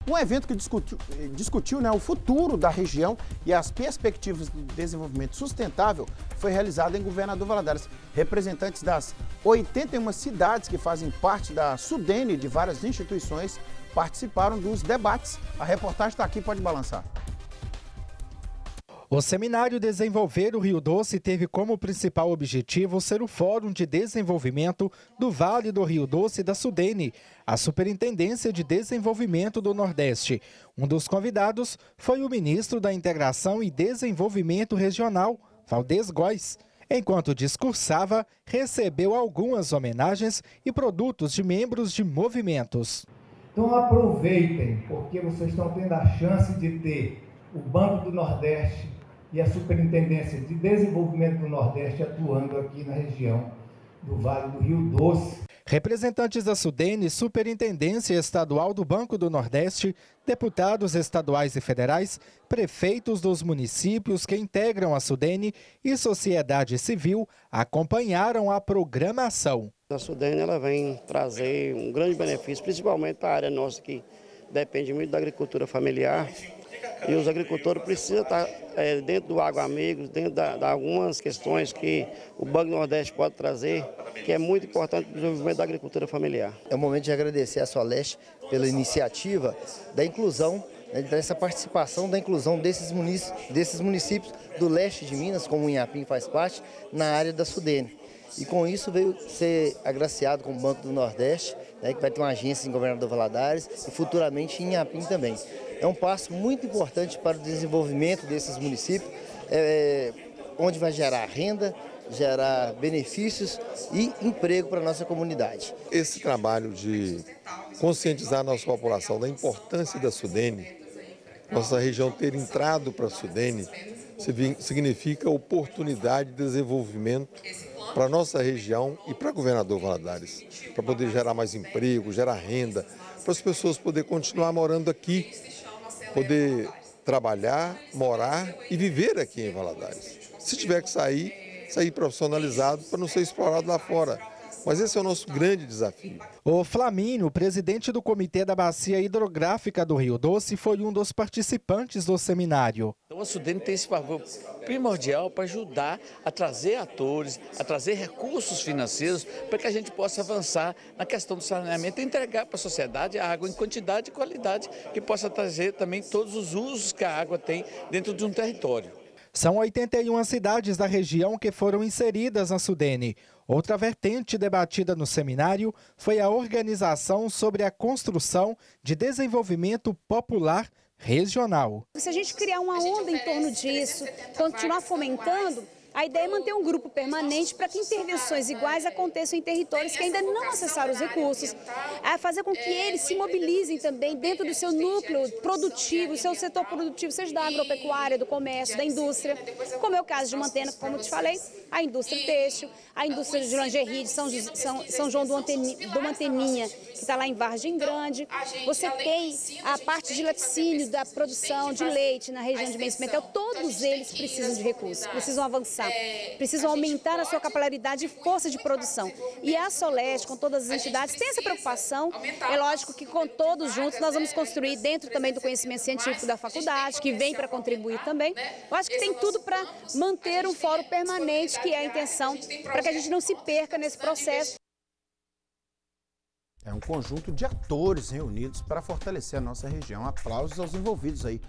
Um evento que discutiu o futuro da região e as perspectivas de desenvolvimento sustentável foi realizado em Governador Valadares. Representantes das 81 cidades que fazem parte da Sudene e de várias instituições participaram dos debates. A reportagem está aqui, pode balançar. O seminário Desenvolver o Rio Doce teve como principal objetivo ser o Fórum de Desenvolvimento do Vale do Rio Doce da Sudene, a Superintendência de Desenvolvimento do Nordeste. Um dos convidados foi o ministro da Integração e Desenvolvimento Regional, Valdez Góes. Enquanto discursava, recebeu algumas homenagens e produtos de membros de movimentos. Então aproveitem, porque vocês estão tendo a chance de ter o Banco do Nordeste e a Superintendência de Desenvolvimento do Nordeste atuando aqui na região do Vale do Rio Doce. Representantes da Sudene, Superintendência Estadual do Banco do Nordeste, deputados estaduais e federais, prefeitos dos municípios que integram a Sudene e sociedade civil acompanharam a programação. A Sudene ela vem trazer um grande benefício, principalmente para a área nossa que depende muito da agricultura familiar. E os agricultores precisam estar dentro do Agro Amigos, dentro de algumas questões que o Banco do Nordeste pode trazer, que é muito importante para o desenvolvimento da agricultura familiar. É o momento de agradecer a Soleste pela iniciativa da inclusão, dessa participação da inclusão desses municípios do leste de Minas, como o Inhapim faz parte, na área da Sudene. E com isso veio ser agraciado com o Banco do Nordeste, que vai ter uma agência em Governador Valadares e futuramente em Inhapim também. É um passo muito importante para o desenvolvimento desses municípios, onde vai gerar renda, gerar benefícios e emprego para a nossa comunidade. Esse trabalho de conscientizar a nossa população da importância da Sudene, nossa região ter entrado para a Sudene, significa oportunidade de desenvolvimento para a nossa região e para Governador Valadares, para poder gerar mais emprego, gerar renda, para as pessoas poderem continuar morando aqui, poder trabalhar, morar e viver aqui em Valadares. Se tiver que sair profissionalizado para não ser explorado lá fora. Mas esse é o nosso grande desafio. O Flamínio, presidente do Comitê da Bacia Hidrográfica do Rio Doce, foi um dos participantes do seminário. Então a Sudene tem esse papel primordial para ajudar a trazer atores, a trazer recursos financeiros para que a gente possa avançar na questão do saneamento e entregar para a sociedade a água em quantidade e qualidade que possa trazer também todos os usos que a água tem dentro de um território. São 81 cidades da região que foram inseridas na Sudene. Outra vertente debatida no seminário foi a organização sobre a construção de desenvolvimento popular regional. Se a gente criar uma onda em torno disso, continuar fomentando, a ideia é manter um grupo permanente para que intervenções iguais aconteçam em territórios que ainda não acessaram os recursos, a fazer com que eles se mobilizem também dentro do seu núcleo produtivo, seu setor produtivo, seja da agropecuária, do comércio, da indústria, como é o caso de Mantena, como eu te falei, a indústria têxtil, a indústria de lingerie de São João do Manteninha, que está lá em Vargem Grande. Você tem a parte de laticínio, da produção de leite na região de Bento Pimentel. Todos eles precisam de recursos, precisam avançar, precisam aumentar a sua capilaridade e força de produção. E a Soleste, com todas as entidades, tem essa preocupação. É lógico que com todos juntos nós vamos construir dentro também do conhecimento científico da faculdade, que vem para contribuir também. Eu acho que tem tudo para manter um fórum permanente, que é a intenção, para que a gente não se perca nesse processo. É um conjunto de atores reunidos para fortalecer a nossa região. Aplausos aos envolvidos aí.